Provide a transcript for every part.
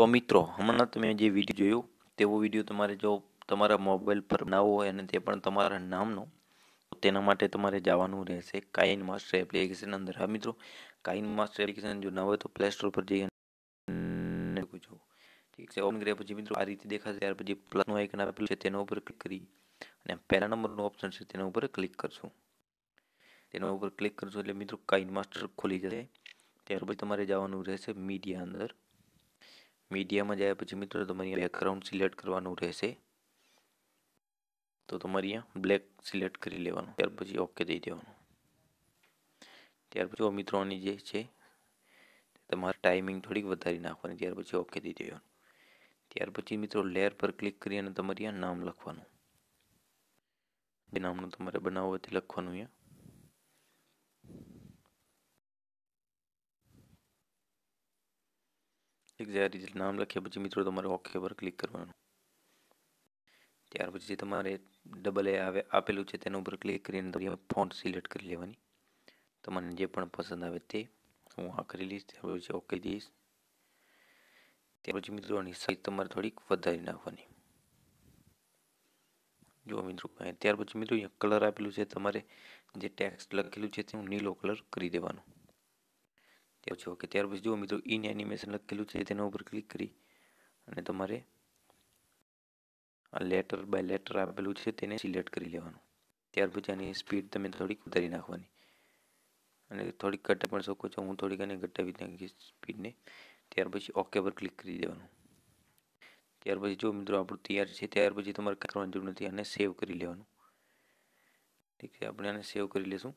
તો મિત્રો હમણાં તમે જે વિડીયો જોયો તેવો વિડીયો તમારે જો તમારા મોબાઈલ પર બનાવવો હોય અને તે પણ તમારા નામનો, તેના માટે તમારે જવાનું રહેશે કાઇન માસ્ટર એપ્લિકેશન અંદર. હા મિત્રો, કાઇન માસ્ટર એપ્લિકેશન જો ના હોય તો પ્લે સ્ટોર પર જઈ જો ઠીક છે. ઓપન કર્યા પછી મિત્રો આ રીતે દેખાશે. ત્યાર પછી પ્લસનું આઇકન આપેલું છે તેના ઉપર ક્લિક કરી અને પહેલા નંબરનો ઓપ્શન છે તેના ઉપર ક્લિક કરશું. તેના ઉપર ક્લિક કરશો એટલે મિત્રો કાઇન માસ્ટર ખોલી જશે. ત્યાર પછી તમારે જવાનું રહેશે મીડિયા અંદર. મીડિયામાં જાય પછી મિત્રો તમારે બેકગ્રાઉન્ડ સિલેક્ટ કરવાનું રહેશે. તો તમારે અહીંયા બ્લેક સિલેક્ટ કરી લેવાનું. ત્યાર પછી ઓકે દઈ દેવાનું. ત્યાર પછી મિત્રોની જે છે તમારે ટાઈમિંગ થોડીક વધારી નાખવાની. ત્યાર પછી ઓકે દઈ દેવાનું. ત્યાર પછી મિત્રો લેયર પર ક્લિક કરી અને તમારે અહીંયા નામ લખવાનું. જે નામનું તમારે બનાવવું હોય તે લખવાનું અહીંયા. ઠીક છે. આ રીતે નામ લખ્યા પછી મિત્રો તમારે ઓકે પર ક્લિક કરવાનું. ત્યાર પછી તમારે ડબલ એ આપેલું છે તેના ઉપર ક્લિક કરીને તમારી ફોન્ટ સિલેક્ટ કરી લેવાની. તમને જે પણ પસંદ આવે તે. હું આ કરી લઈશ. ત્યાર પછી ઓકે દઈશ. ત્યાર પછી મિત્રો આની સાઈઝ તમારે થોડીક વધારી નાખવાની. જો મિત્રો ત્યાર પછી મિત્રો અહીંયા કલર આપેલું છે, તમારે જે ટેક્સ્ટ લખેલું છે તેનું નીલો કલર કરી દેવાનો. ત્યાર પછી ઓકે. ત્યાર પછી જો મિત્રો ઇન એનિમેશન લખેલું છે તેના ઉપર ક્લિક કરી અને તમારે આ લેટર બાય લેટર આપેલું છે તેને સિલેક્ટ કરી લેવાનું. ત્યાર પછી આની સ્પીડ તમે થોડીક વધારી નાખવાની અને થોડીક ઘટાડી પણ શકો છો. હું થોડીક આને ઘટાડી નાખીશ સ્પીડને. ત્યાર પછી ઓકે પર ક્લિક કરી દેવાનું. ત્યાર પછી જો મિત્રો આપણું તૈયાર છે. ત્યાર પછી તમારે કંઈ કરવાની જરૂર નથી, આને સેવ કરી લેવાનું. ઠીક છે, આપણે આને સેવ કરી લેશું.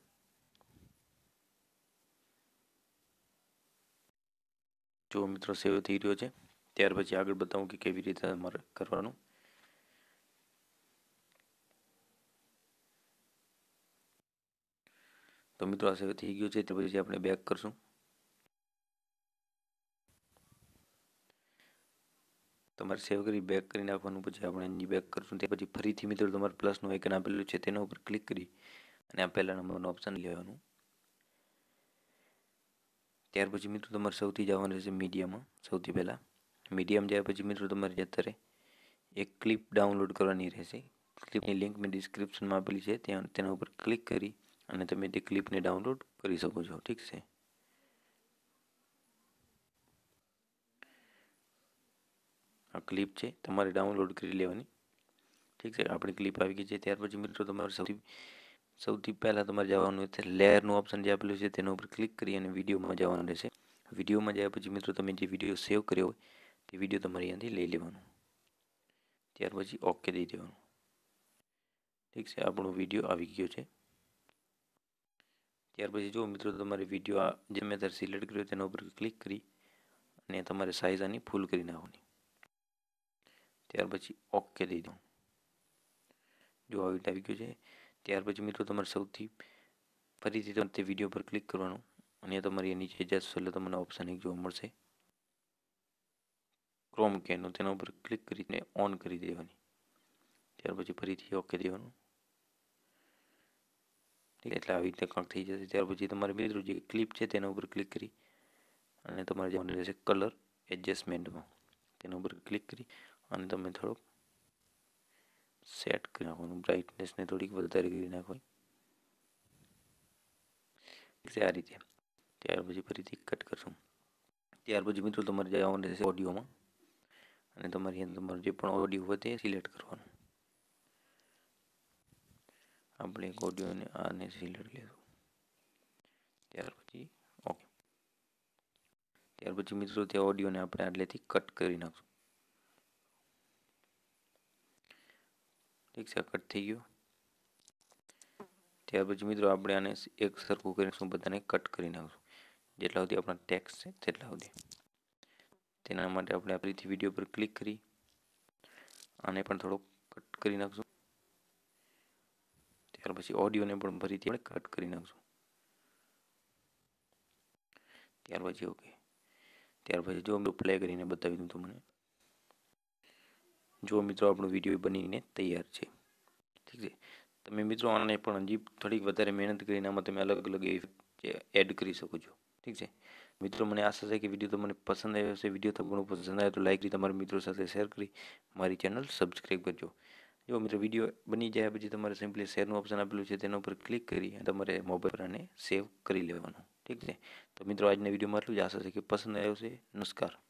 જો મિત્રો સેવ થઈ રહ્યો છે. ત્યાર પછી આગળ બતાવું કે કેવી રીતે તમારે કરવાનું. તો મિત્રો આ સેવ થઈ ગયું છે. ત્યાર પછી આપણે બેક કરશું. તમારે સેવ કરી બેક કરી નાખવાનું. પછી આપણે બેક કરશું. તે પછી ફરીથી મિત્રો તમારે પ્લસનું આઇકન આપેલું છે તેના ઉપર ક્લિક કરી અને આ પહેલા નંબરનો ઓપ્શન લેવાનું. ત્યાર પછી મિત્રો તમારે સૌથી જવાનું રહેશે મીડિયામાં. સૌથી પહેલાં મીડિયામાં જાય પછી મિત્રો તમારે અત્યારે એક ક્લિપ ડાઉનલોડ કરવાની રહેશે. ક્લિપની લિંક મેં ડિસ્ક્રિપ્શનમાં આપેલી છે, ત્યાં તેના ઉપર ક્લિક કરી અને તમે તે ક્લિપને ડાઉનલોડ કરી શકો છો. ઠીક છે. આ ક્લિપ છે તમારે ડાઉનલોડ કરી લેવાની. ઠીક છે. આપણી ક્લિપ આવી ગઈ છે. ત્યાર પછી મિત્રો તમારે સૌથી પહેલાં તમારે જવાનું છે લેયરનું ઓપ્શન જે આપેલું છે તેના ઉપર ક્લિક કરી અને વિડીયોમાં જવાનું રહેશે. વિડીયોમાં જાય પછી મિત્રો તમે જે વિડીયો સેવ કર્યો હોય તે વિડીયો તમારે અહીંયાથી લઈ લેવાનો. ત્યાર પછી ઓકે દઈ દેવાનું. ઠીક છે. આપણો વિડીયો આવી ગયો છે. ત્યાર પછી જો મિત્રો તમારે વિડીયો જે મેં અત્યારે સિલેક્ટ કર્યો તેના ઉપર ક્લિક કરી અને તમારે સાઇઝ આની ફૂલ કરી નાખવાની. ત્યાર પછી ઓકે દઈ દો. જો આવી રીતે આવી ગયું છે. ત્યાર પછી મિત્રો તમારે ફરીથી તમારે તે વિડીયો પર ક્લિક કરવાનું અને તમારી નીચે જશો એટલે તમને ઓપ્શન એક જોવા મળશે ક્રોમ કેનું. તેના ઉપર ક્લિક કરીને ઓન કરી દેવાની. ત્યાર પછી ફરીથી ઓકે દેવાનું. એટલે આવી રીતે કંઈક થઈ જશે. ત્યાર પછી તમારે મિત્રો જે ક્લિપ છે તેના ઉપર ક્લિક કરી અને તમારે જવાનું રહેશે કલર એડજસ્ટમેન્ટમાં. તેના ઉપર ક્લિક કરી અને તમે થોડોક સેટ કરી નાખવાનું. બ્રાઇટનેસને થોડીક વધારે કરી નાખવાની. આ રીતે. ત્યાર પછી ફરીથી કટ કરશું. ત્યાર પછી મિત્રો તમારે જવાનું રહેશે ઓડિયોમાં અને તમારું જે પણ ઓડિયો હોય તે સિલેક્ટ કરવાનું. આપણે એક ઓડિયોને આને સિલેક્ટ લેશું. ત્યાર પછી ઓકે. ત્યાર પછી મિત્રો તે ઓડિયોને આપણે આટલેથી કટ કરી નાખશું. ઠીક છે, કટ થઈ ગયો. ત્યાર પછી મિત્રો આપણે આને એક સરખું કરીશું, બધાને કટ કરી નાખશું. જેટલા સુધી આપણા ટેક્સ્ટ છે તેટલા સુધી. તેના માટે આપણે ફરીથી વિડીયો પર ક્લિક કરી આને પણ થોડોક કટ કરી નાખશું. ત્યાર પછી ઓડિયોને પણ ફરીથી આપણે કટ કરી નાખશું. ત્યાર પછી ઓકે. ત્યાર પછી જો મિત્રો પ્લે કરીને બતાવી દઉં તમને. જો મિત્રો આપણો વિડીયો બનીને તૈયાર છે. ઠીક છે. તમે મિત્રો આને પણ હજી થોડીક વધારે મહેનત કરીને આમાં તમે અલગ અલગ એડ કરી શકો છો. ઠીક છે મિત્રો, મને આશા છે કે વિડીયો તમને પસંદ આવ્યો હશે. વિડીયો તમને ઘણું પસંદ આવ્યો તો લાઈક કરી તમારા મિત્રો સાથે શેર કરી મારી ચેનલ સબસ્ક્રાઈબ કરજો. જો મિત્રો વિડીયો બની જાય પછી તમારે સિમ્પલી શેરનું ઓપ્શન આપેલું છે તેના ઉપર ક્લિક કરી તમારે મોબાઈલ પર આને સેવ કરી લેવાનું. ઠીક છે, તો મિત્રો આજના વિડીયોમાં એટલું જ. આશા છે કે પસંદ આવ્યો છે. નમસ્કાર.